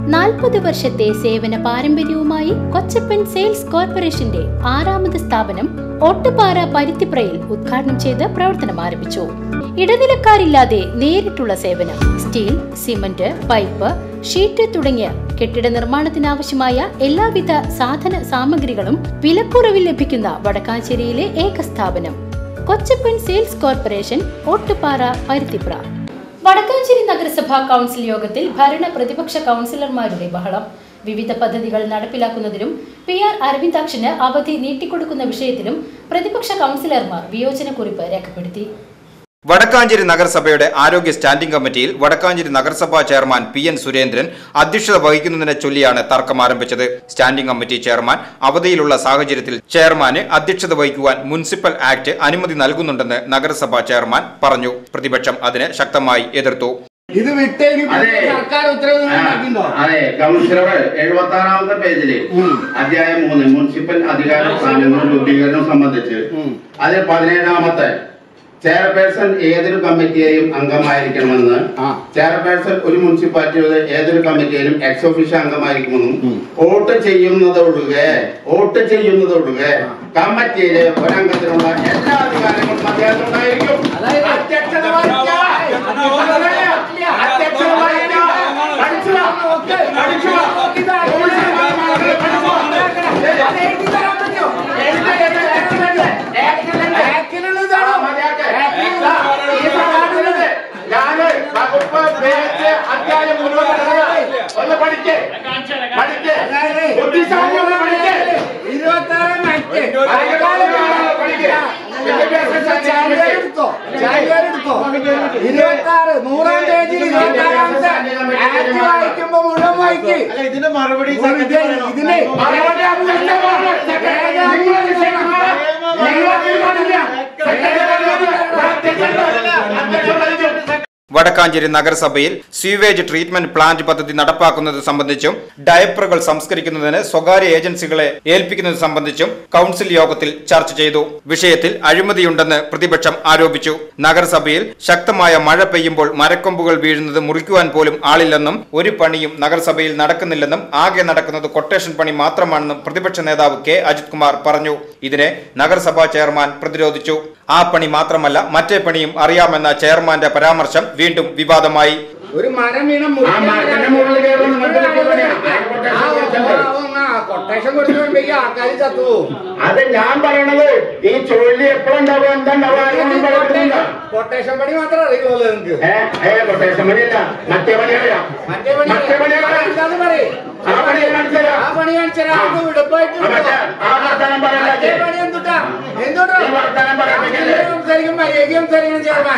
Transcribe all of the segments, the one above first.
40 വർഷത്തെ സേവന പാരമ്പര്യവുമായി കൊച്ചപ്പൻ സെയിൽസ് കോർപ്പറേഷന്റെ 6ാമത് സ്ഥാപനം ഓട്ടുപാറ പരുത്തിപ്രയിൽ ഉദ്ഘാടനം ചെയ്ത് പ്രവർത്തനം ആരംഭിച്ചു. ഇടനിലക്കാരില്ലാതെ നേരിട്ടുള്ള സേവനം. സ്റ്റീൽ, സിമന്റ്, പൈപ്പ്, ഷീറ്റ് തുടങ്ങിയ കെട്ടിട നിർമ്മാണത്തിനാവശ്യമായ എല്ലാവിധ സാധന സാമഗ്രികളും വിലക്കുറവിൽ ലഭിക്കുന്ന വടക്കാഞ്ചേരിയിലെ ഏക സ്ഥാപനം കൊച്ചപ്പൻ സെയിൽസ് കോർപ്പറേഷൻ, ഓട്ടുപാറ, പരുത്തിപ്ര. വടക്കാഞ്ചേരി നഗരസഭാ കൗൺസിൽ യോഗത്തിൽ ഭരണ പ്രതിപക്ഷ കൗൺസിലർമാരുടെ ബഹളം. വിവിധ പദ്ധതികൾ നടപ്പിലാക്കുന്നതിലും PR അരവിന്ദാക്ഷന് അവധി നീട്ടിക്കൊടുക്കുന്ന വിഷയത്തിലും പ്രതിപക്ഷ കൗൺസിലർമാർ വിയോജനക്കുറിപ്പ് രേഖപ്പെടുത്തി. വടക്കാഞ്ചേരി നഗരസഭയുടെ ആരോഗ്യ സ്റ്റാൻഡിംഗ് കമ്മിറ്റിയിൽ വടക്കാഞ്ചേരി നഗരസഭാ ചെയർമാൻ PN സുരേന്ദ്രൻ അധ്യക്ഷത വഹിക്കുന്നതിനെ ചൊല്ലിയാണ് തർക്കം ആരംഭിച്ചത്. സ്റ്റാൻഡിംഗ് കമ്മിറ്റി ചെയർമാൻ അവധിയിലുള്ള സാഹചര്യത്തിൽ ചെയർമാന് അധ്യക്ഷത വഹിക്കുവാൻ മുനിസിപ്പൽ ആക്ട് അനുമതി നൽകുന്നുണ്ടെന്ന് നഗരസഭാ ചെയർമാൻ പറഞ്ഞു. പ്രതിപക്ഷം അതിനെ ശക്തമായി എതിർത്തു. ഇത് സർക്കാർ ഉത്തരവ് അതെ, കൗൺസിലർ 76ാമത്തെ പേജില് അധ്യായം 3 മുനിസിപ്പൽ അധികാര സ്ഥാനങ്ങളുടെ രൂപീകരണം സംബന്ധിച്ച് അതിൽ 17ാമത്തെ ചെയർപേഴ്സൺ ഏതൊരു കമ്മിറ്റിയെയും അംഗമായിരിക്കണമെന്ന്, ചെയർപേഴ്സൺ ഒരു മുനിസിപ്പാലിറ്റിയുടെ ഏതൊരു കമ്മിറ്റിയിലും എക്സ് ഒഫീഷ്യോ അംഗമായിരിക്കുമെന്നും, വോട്ട് ചെയ്യുന്നതൊഴികെ കമ്മിറ്റിയിലെ ഒരംഗത്തിനുള്ള എല്ലാ അധികാരങ്ങളും അദ്ദേഹത്തിനുണ്ടായിരിക്കും. ഇതിന്റെ മറുപടി വടക്കാഞ്ചേരി നഗരസഭയിൽ സ്വീവേജ് ട്രീറ്റ്മെന്റ് പ്ലാന്റ് പദ്ധതി നടപ്പാക്കുന്നത് സംബന്ധിച്ചും ഡയപ്പറുകൾ സംസ്കരിക്കുന്നതിന് സ്വകാര്യ ഏജൻസികളെ ഏൽപ്പിക്കുന്നത് സംബന്ധിച്ചും കൗൺസിൽ യോഗത്തിൽ ചർച്ച ചെയ്തു. വിഷയത്തിൽ അഴിമതിയുണ്ടെന്ന് പ്രതിപക്ഷം ആരോപിച്ചു. നഗരസഭയിൽ ശക്തമായ മഴ പെയ്യുമ്പോൾ മരക്കൊമ്പുകൾ വീഴുന്നത് മുറിക്കുവാൻ പോലും ആളില്ലെന്നും ഒരു പണിയും നഗരസഭയിൽ നടക്കുന്നില്ലെന്നും ആകെ നടക്കുന്നത് കൊട്ടേഷൻ പണി മാത്രമാണെന്നും പ്രതിപക്ഷ നേതാവ് K. അജിത് കുമാർ പറഞ്ഞു. ഇതിനെ നഗരസഭാ ചെയർമാൻ പ്രതിരോധിച്ചു. ആ പണി മാത്രമല്ല, മറ്റേ പണിയും അറിയാമെന്ന ചെയർമാന്റെ പരാമർശം വീണ്ടും വിവാദമായി. ഒരു മരം വീണ കൊട്ടേഷൻ കൊടുക്കുമ്പോ ആൾക്കാർ ചത്തു. അത് ഞാൻ പറയണത് ഈ ചൊല്ലി എപ്പോഴുണ്ടാവുക, എന്താ കൊട്ടേഷൻ പണി മാത്രം അറിയുള്ളൂ നിങ്ങൾക്ക്. കൊട്ടേഷൻ പണിയല്ല, മറ്റേ പണി അറിയാം. മറ്റേ പണി പറയും. ആ പണി കാണിച്ചാ വിടപ്പായിട്ട് പണി എന്തുട്ടാ സംസാരിക്കും മര്യാദ സംസാരിക്കണം ചെയർമാൻ.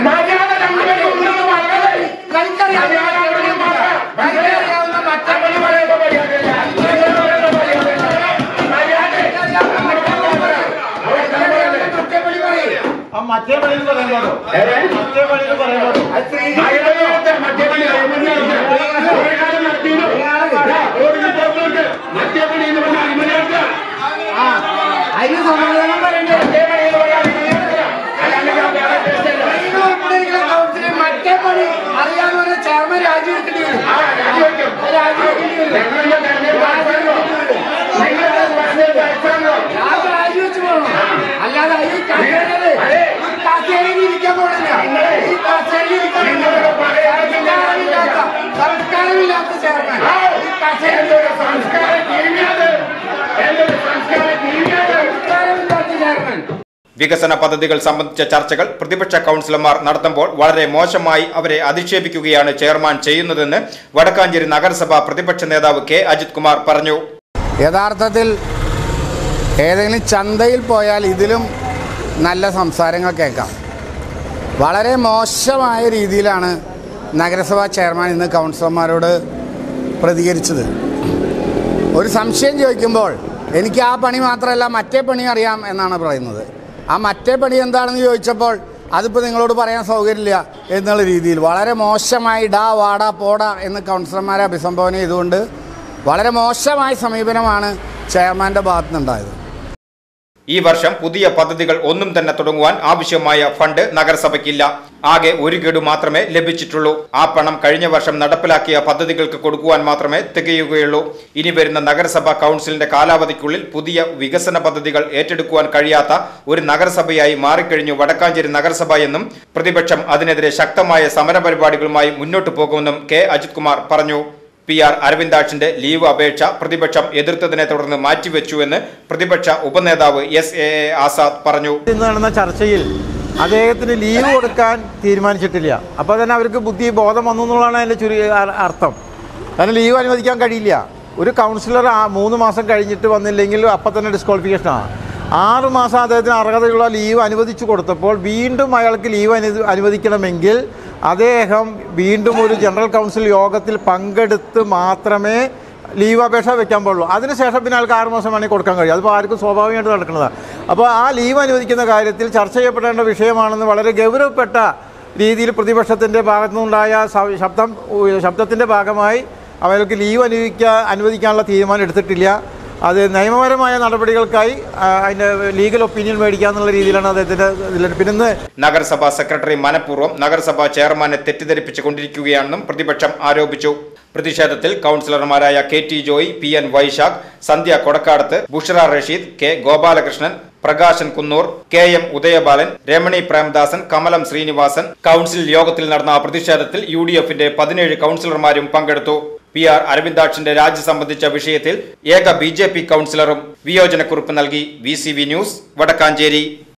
കളിക്കറിയാവുന്ന മറ്റേ പണി മറ്റേ പണിയിൽ പറയുന്നത് അതിന് സമാധാനം പറയണ്ടേ. മറ്റേ പണി അറിയാന്ന് പറഞ്ഞ ചെയർമാൻ രാജിവെക്കേണ്ടി വരും. രാജിവെച്ച് പോകണം. അല്ലാതെ ഈ കസേരയിൽ ഇരിക്കാൻ പോണില്ല. ഈ കസേരയിൽ സംസ്കാരമില്ലാത്ത ചെയർമാൻ ഈ കസേരയിലൂടെ വികസന പദ്ധതികൾ സംബന്ധിച്ച ചർച്ചകൾ പ്രതിപക്ഷ കൗൺസിലർമാർ നടത്തുമ്പോൾ വളരെ മോശമായി അവരെ അധിക്ഷേപിക്കുകയാണ് ചെയർമാൻ ചെയ്യുന്നതെന്ന് വടക്കാഞ്ചേരി നഗരസഭ പ്രതിപക്ഷ നേതാവ് K. അജിത് കുമാർ പറഞ്ഞു. യഥാർത്ഥത്തിൽ ഏതെങ്കിലും ചന്തയിൽ പോയാൽ ഇതിലും നല്ല സംസാരങ്ങൾ കേൾക്കാം. വളരെ മോശമായ രീതിയിലാണ് നഗരസഭാ ചെയർമാൻ ഇന്ന് കൗൺസിലർമാരോട് പ്രതികരിച്ചത്. ഒരു സംശയം ചോദിക്കുമ്പോൾ എനിക്ക് ആ പണി മാത്രമല്ല മറ്റേ പണി അറിയാം എന്നാണ് പറയുന്നത്. ആ മറ്റേ പണി എന്താണെന്ന് ചോദിച്ചപ്പോൾ അതിപ്പോൾ നിങ്ങളോട് പറയാൻ സൗകര്യമില്ല എന്നുള്ള രീതിയിൽ വളരെ മോശമായി ഡാ വാടാ പോടാ എന്ന് കൗൺസിലർമാരെ അഭിസംബോധന ചെയ്തുകൊണ്ട് വളരെ മോശമായ സമീപനമാണ് ചെയർമാൻ്റെ ഭാഗത്തുനിന്നുണ്ടായത്. ഈ വർഷം പുതിയ പദ്ധതികൾ ഒന്നും തന്നെ തുടങ്ങുവാൻ ആവശ്യമായ ഫണ്ട് നഗരസഭയ്ക്കില്ല. ആകെ ഒരു ഗഡു മാത്രമേ ലഭിച്ചിട്ടുള്ളൂ. ആ പണം കഴിഞ്ഞ വർഷം നടപ്പിലാക്കിയ പദ്ധതികൾക്ക് കൊടുക്കുവാൻ മാത്രമേ തികയുകയുള്ളൂ. ഇനി വരുന്ന നഗരസഭാ കൗൺസിലിന്റെ കാലാവധിക്കുള്ളിൽ പുതിയ വികസന പദ്ധതികൾ ഏറ്റെടുക്കുവാൻ കഴിയാത്ത ഒരു നഗരസഭയായി മാറിക്കഴിഞ്ഞു വടക്കാഞ്ചേരി നഗരസഭ എന്നും പ്രതിപക്ഷം അതിനെതിരെ ശക്തമായ സമരപരിപാടികളുമായി മുന്നോട്ടു പോകുമെന്നും കെ അജിത് കുമാർ പറഞ്ഞു. PR അരവിന്ദാക്ഷിന്റെ ലീവ് അപേക്ഷ പ്രതിപക്ഷം എതിർത്തതിനെ തുടർന്ന് മാറ്റിവെച്ചുവെന്ന് പ്രതിപക്ഷ ഉപനേതാവ് SAA ആസാദ് പറഞ്ഞു. ഇന്ന് നടന്ന ചർച്ചയിൽ അദ്ദേഹത്തിന് ലീവ് കൊടുക്കാൻ തീരുമാനിച്ചിട്ടില്ല. അപ്പോൾ തന്നെ അവർക്ക് ബോധം വന്നു എന്നുള്ളതാണ് അതിൻ്റെ അർത്ഥം. കാരണം ലീവ് അനുവദിക്കാൻ കഴിയില്ല. ഒരു കൗൺസിലർ 3 മാസം കഴിഞ്ഞിട്ട് വന്നില്ലെങ്കിൽ അപ്പം തന്നെ ഡിസ്ക്വാളിഫിക്കേഷനാണ്. 6 മാസം അദ്ദേഹത്തിന് അർഹതയുള്ള ലീവ് അനുവദിച്ചു കൊടുത്തപ്പോൾ വീണ്ടും അയാൾക്ക് ലീവ് അനുവദിക്കണമെങ്കിൽ അദ്ദേഹം വീണ്ടും ഒരു ജനറൽ കൗൺസിൽ യോഗത്തിൽ പങ്കെടുത്ത് മാത്രമേ ലീവ് അപേക്ഷ വെക്കാൻ പാടുള്ളൂ. അതിനുശേഷം പിന്നെ ആൾക്ക് 6 മാസം വേണമെങ്കിൽ കൊടുക്കാൻ കഴിയും. അതിപ്പോൾ ആർക്കും സ്വാഭാവികമായിട്ട് നടക്കുന്നതാണ്. അപ്പോൾ ആ ലീവ് അനുവദിക്കുന്ന കാര്യത്തിൽ ചർച്ച ചെയ്യപ്പെടേണ്ട വിഷയമാണെന്ന് വളരെ ഗൗരവപ്പെട്ട രീതിയിൽ പ്രതിപക്ഷത്തിൻ്റെ ഭാഗത്തുനിന്നുണ്ടായ ശബ്ദത്തിൻ്റെ ഭാഗമായി അവർക്ക് ലീവ് അനുവദിക്കാനുള്ള തീരുമാനം എടുത്തിട്ടില്ല. അത് നിയമപരമായ നടപടികൾക്കായി അതിൻ്റെ ലീഗൽ ഒപ്പീനിയൻ മേടിക്കാന്നുള്ള രീതിയിലാണ് അദ്ദേഹത്തിൻ്റെ. പിന്നെ നഗരസഭാ സെക്രട്ടറി മനഃപൂർവ്വം നഗരസഭാ ചെയർമാനെ തെറ്റിദ്ധരിപ്പിച്ചുകൊണ്ടിരിക്കുകയാണെന്നും പ്രതിപക്ഷം ആരോപിച്ചു. പ്രതിഷേധത്തിൽ കൗൺസിലർമാരായ KT Joy, PN Vysakh, Sandhya Kodakkadath, Bushara Rasheed, K Gopalakrishnan, Prakashan Kunnoor, KM Udayabalan, Ramani Premdasan, Kamalam Srinivasan. Council യോഗത്തിൽ നടന്ന പ്രതിഷേധത്തിൽ UDFന്റെ 17 കൗൺസിലർമാരും പങ്കെടുത്തു. PR അരവിന്ദാക്ഷിന്റെ രാജി സംബന്ധിച്ച വിഷയത്തിൽ ഏക BJP കൗൺസിലറും വിയോജനക്കുറിപ്പ് നൽകി. VCV news, Vadakkanchery.